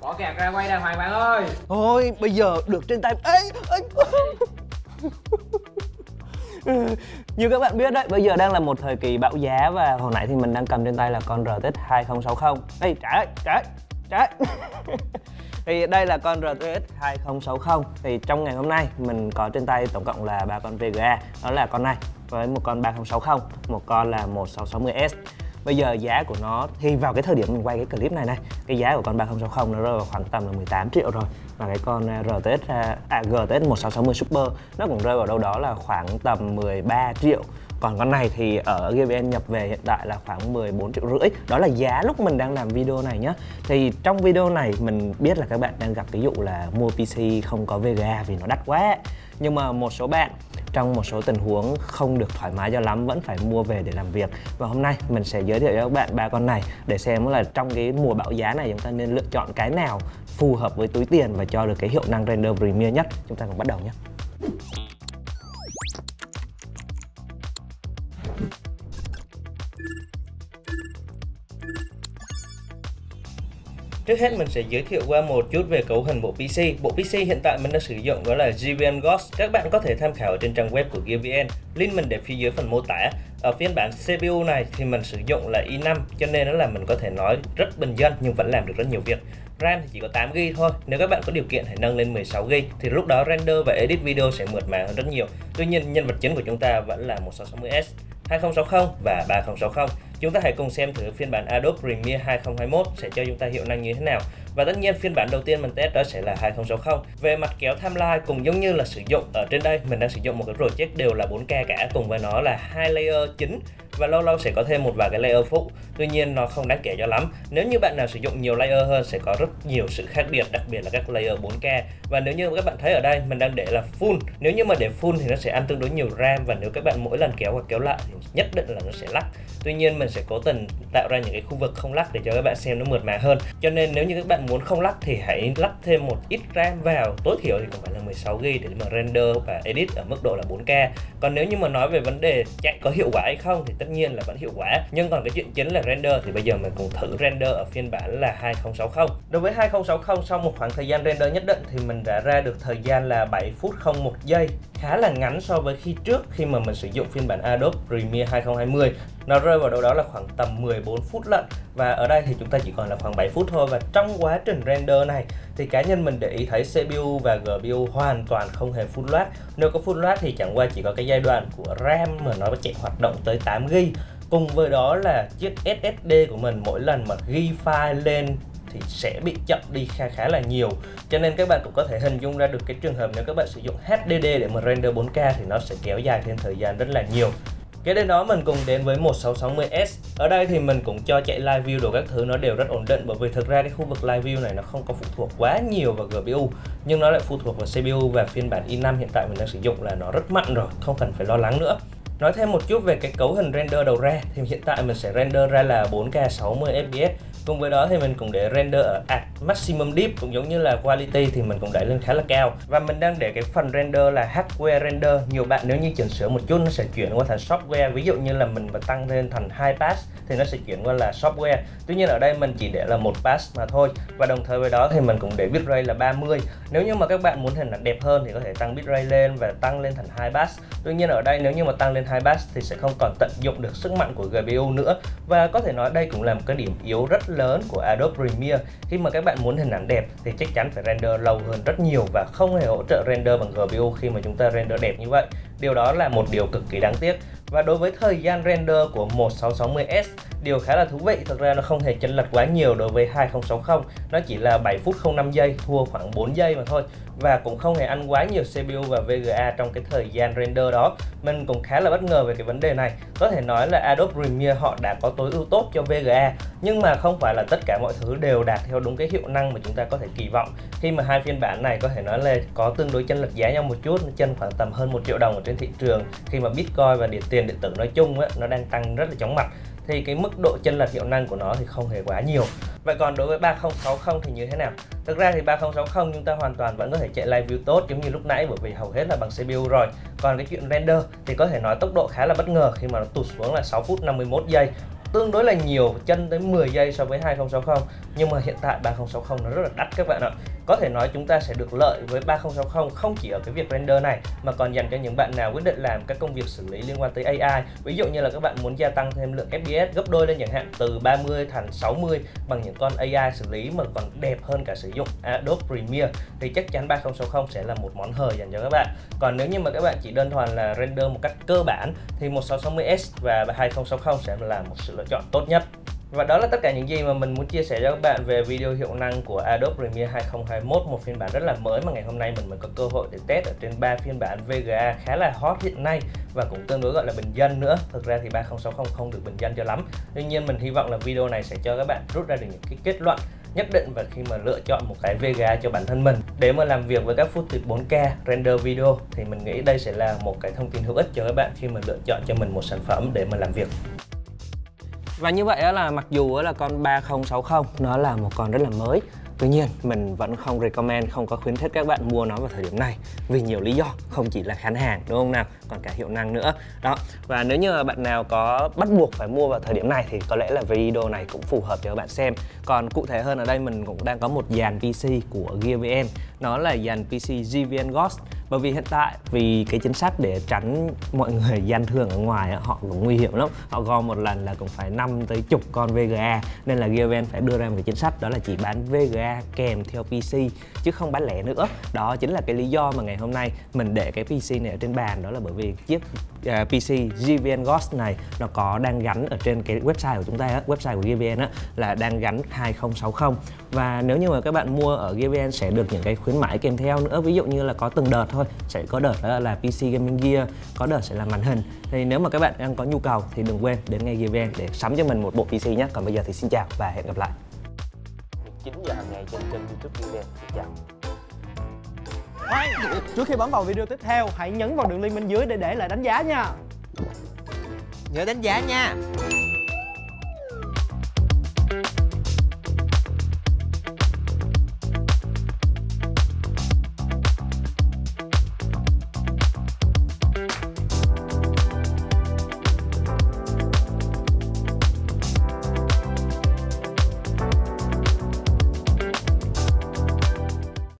Bỏ kẹt ra quay đàng hoàng bạn ơi. Thôi bây giờ được trên tay. Ê, ê. Như các bạn biết đấy, bây giờ đang là một thời kỳ bão giá và hồi nãy thì mình đang cầm trên tay là con RTX 2060. Ê, trái. Thì đây là con RTX 2060. Thì trong ngày hôm nay mình có trên tay tổng cộng là 3 con VGA. Đó là con này với một con 3060, một con là 1660S. Bây giờ giá của nó thì vào cái thời điểm mình quay cái clip này cái giá của con 3060 nó rơi vào khoảng tầm là 18 triệu rồi. Và cái con GTX 1660 Super nó cũng rơi vào đâu đó là khoảng tầm 13 triệu. Còn con này thì ở GVN nhập về hiện tại là khoảng 14,5 triệu. Đó là giá lúc mình đang làm video này nhá. Thì trong video này mình biết là các bạn đang gặp cái vụ là mua PC không có VGA vì nó đắt quá. Nhưng mà một số bạn trong một số tình huống không được thoải mái cho lắm vẫn phải mua về để làm việc. Và hôm nay mình sẽ giới thiệu cho các bạn 3 con này để xem là trong cái mùa bão giá này chúng ta nên lựa chọn cái nào phù hợp với túi tiền và cho được cái hiệu năng render premier nhất. Chúng ta cùng bắt đầu nhé. Trước hết mình sẽ giới thiệu qua một chút về cấu hình bộ PC. Bộ PC hiện tại mình đang sử dụng đó là GVN Ghost. Các bạn có thể tham khảo trên trang web của GVN. Link mình để phía dưới phần mô tả. Ở phiên bản CPU này thì mình sử dụng là i5 cho nên là mình có thể nói rất bình dân nhưng vẫn làm được rất nhiều việc. RAM thì chỉ có 8GB thôi. Nếu các bạn có điều kiện hãy nâng lên 16GB thì lúc đó render và edit video sẽ mượt mà hơn rất nhiều. Tuy nhiên nhân vật chính của chúng ta vẫn là 1660S, 2060 và 3060. Chúng ta hãy cùng xem thử phiên bản Adobe Premiere 2021 sẽ cho chúng ta hiệu năng như thế nào. Và tất nhiên phiên bản đầu tiên mình test đó sẽ là 2060. Về mặt kéo timeline cũng giống như là sử dụng ở trên đây mình đang sử dụng một cái project đều là 4K cả, cùng với nó là 2 layer chính và lâu lâu sẽ có thêm một vài cái layer phụ. Tuy nhiên nó không đáng kể cho lắm. Nếu như bạn nào sử dụng nhiều layer hơn sẽ có rất nhiều sự khác biệt, đặc biệt là các layer 4K. Và nếu như các bạn thấy ở đây mình đang để là full. Nếu như mà để full thì nó sẽ ăn tương đối nhiều RAM và nếu các bạn mỗi lần kéo hoặc kéo lại thì nhất định là nó sẽ lắc. Tuy nhiên mình sẽ cố tình tạo ra những cái khu vực không lắc để cho các bạn xem nó mượt mà hơn. Cho nên nếu như các bạn muốn không lắc thì hãy lắp thêm một ít RAM vào, tối thiểu thì cũng phải là 16GB để mà render và edit ở mức độ là 4K. Còn nếu như mà nói về vấn đề chạy có hiệu quả hay không thì tất nhiên là vẫn hiệu quả. Nhưng còn cái chuyện chính là render thì bây giờ mình cùng thử render ở phiên bản là 2060. Đối với 2060 sau một khoảng thời gian render nhất định thì mình đã ra được thời gian là 7 phút 01 giây. Khá là ngắn so với khi mà mình sử dụng phiên bản Adobe Premiere 2020. Nó rơi vào đâu đó là khoảng tầm 14 phút lận. Và ở đây thì chúng ta chỉ còn là khoảng 7 phút thôi. Và trong quá trình render này thì cá nhân mình để ý thấy CPU và GPU hoàn toàn không hề full load. Nếu có full load thì chẳng qua chỉ có cái giai đoạn của RAM mà nó chạy hoạt động tới 8GB. Cùng với đó là chiếc SSD của mình mỗi lần mà ghi file lên thì sẽ bị chậm đi khá là nhiều. Cho nên các bạn cũng có thể hình dung ra được cái trường hợp nếu các bạn sử dụng HDD để mà render 4K thì nó sẽ kéo dài thêm thời gian rất là nhiều. Kế đến đó mình cùng đến với 1660S. Ở đây thì mình cũng cho chạy live view đồ các thứ nó đều rất ổn định, bởi vì thực ra cái khu vực live view này nó không có phụ thuộc quá nhiều vào GPU nhưng nó lại phụ thuộc vào CPU và phiên bản i5 hiện tại mình đang sử dụng là nó rất mạnh rồi, không cần phải lo lắng nữa. Nói thêm một chút về cái cấu hình render đầu ra thì hiện tại mình sẽ render ra là 4K 60fps. Cùng với đó thì mình cũng để render ở maximum deep, cũng giống như là quality thì mình cũng đẩy lên khá là cao. Và mình đang để cái phần render là hardware render. Nhiều bạn nếu như chỉnh sửa một chút nó sẽ chuyển qua thành software. Ví dụ như là mình mà tăng lên thành 2 pass thì nó sẽ chuyển qua là software. Tuy nhiên ở đây mình chỉ để là một pass mà thôi. Và đồng thời với đó thì mình cũng để bitrate là 30. Nếu như mà các bạn muốn hình ảnh đẹp hơn thì có thể tăng bitrate lên và tăng lên thành 2 pass. Tuy nhiên ở đây nếu như mà tăng lên 2 pass thì sẽ không còn tận dụng được sức mạnh của GPU nữa. Và có thể nói đây cũng là một cái điểm yếu rất lớn của Adobe Premiere. Khi mà các bạn muốn hình ảnh đẹp thì chắc chắn phải render lâu hơn rất nhiều và không hề hỗ trợ render bằng GPU khi mà chúng ta render đẹp như vậy. Điều đó là một điều cực kỳ đáng tiếc. Và đối với thời gian render của 1660S, điều khá là thú vị, thực ra nó không hề chênh lệch quá nhiều đối với 2060, nó chỉ là 7 phút 05 giây, thua khoảng 4 giây mà thôi. Và cũng không hề ăn quá nhiều CPU và VGA trong cái thời gian render đó. Mình cũng khá là bất ngờ về cái vấn đề này. Có thể nói là Adobe Premiere họ đã có tối ưu tốt cho VGA, nhưng mà không phải là tất cả mọi thứ đều đạt theo đúng cái hiệu năng mà chúng ta có thể kỳ vọng. Khi mà hai phiên bản này có thể nói là có tương đối chênh lệch giá nhau một chút, nó chênh khoảng tầm hơn 1 triệu đồng ở trên thị trường. Khi mà Bitcoin và tiền điện tử nói chung á, nó đang tăng rất là chóng mặt, thì cái mức độ chênh lệch hiệu năng của nó thì không hề quá nhiều. Vậy còn đối với 3060 thì như thế nào? Thực ra thì 3060 chúng ta hoàn toàn vẫn có thể chạy live view tốt giống như lúc nãy, bởi vì hầu hết là bằng CPU rồi. Còn cái chuyện render thì có thể nói tốc độ khá là bất ngờ khi mà nó tụt xuống là 6 phút 51 giây. tương đối là nhiều, chân tới 10 giây so với 2060. Nhưng mà hiện tại 3060 nó rất là đắt các bạn ạ. Có thể nói chúng ta sẽ được lợi với 3060 không chỉ ở cái việc render này, mà còn dành cho những bạn nào quyết định làm các công việc xử lý liên quan tới AI. Ví dụ như là các bạn muốn gia tăng thêm lượng FPS gấp đôi lên chẳng hạn, từ 30 thành 60 bằng những con AI xử lý mà còn đẹp hơn cả sử dụng Adobe Premiere, thì chắc chắn 3060 sẽ là một món hời dành cho các bạn. Còn nếu như mà các bạn chỉ đơn thuần là render một cách cơ bản thì 1660S và 2060 sẽ là một sự lựa chọn tốt nhất. Và đó là tất cả những gì mà mình muốn chia sẻ cho các bạn về video hiệu năng của Adobe Premiere 2021, một phiên bản rất là mới mà ngày hôm nay mình mới có cơ hội để test ở trên 3 phiên bản VGA khá là hot hiện nay và cũng tương đối gọi là bình dân nữa. Thực ra thì 3060 không được bình dân cho lắm. Tuy nhiên mình hy vọng là video này sẽ cho các bạn rút ra được những cái kết luận nhất định và khi mà lựa chọn một cái VGA cho bản thân mình để mà làm việc với các footage 4K render video, thì mình nghĩ đây sẽ là một cái thông tin hữu ích cho các bạn khi mà lựa chọn cho mình một sản phẩm để mà làm việc. Và như vậy là mặc dù là con 3060 nó là một con rất là mới, tuy nhiên mình vẫn không recommend, không có khuyến khích các bạn mua nó vào thời điểm này vì nhiều lý do, không chỉ là kháng hàng đúng không nào, còn cả hiệu năng nữa đó. Và nếu như bạn nào có bắt buộc phải mua vào thời điểm này thì có lẽ là video này cũng phù hợp cho các bạn xem. Còn cụ thể hơn ở đây mình cũng đang có một dàn PC của GearVN, nó là dàn PC GearVN Ghost. Bởi vì hiện tại vì cái chính sách để tránh mọi người gian thương ở ngoài họ cũng nguy hiểm lắm, họ gom một lần là cũng phải 5 tới chục con VGA, nên là GearVN phải đưa ra một cái chính sách đó là chỉ bán VGA kèm theo PC chứ không bán lẻ nữa. Đó chính là cái lý do mà ngày hôm nay mình để cái PC này ở trên bàn, đó là bởi vì chiếc PC GearVN Ghost này nó có đang gắn ở trên cái website của chúng ta, website của GearVN là đang gắn 2060. Và nếu như mà các bạn mua ở GearVN sẽ được những cái khuyến mãi kèm theo nữa, ví dụ như là có từng đợt thôi, sẽ có đợt đó là PC Gaming Gear, có đợt sẽ là màn hình. Thì nếu mà các bạn đang có nhu cầu thì đừng quên đến ngay GearVN để sắm cho mình một bộ PC nhé. Còn bây giờ thì xin chào và hẹn gặp lại 9 giờ hàng ngày trên kênh YouTube GearVN. Xin chào. Trước khi bấm vào video tiếp theo, hãy nhấn vào đường link bên dưới để lại đánh giá nha. Nhớ đánh giá nha.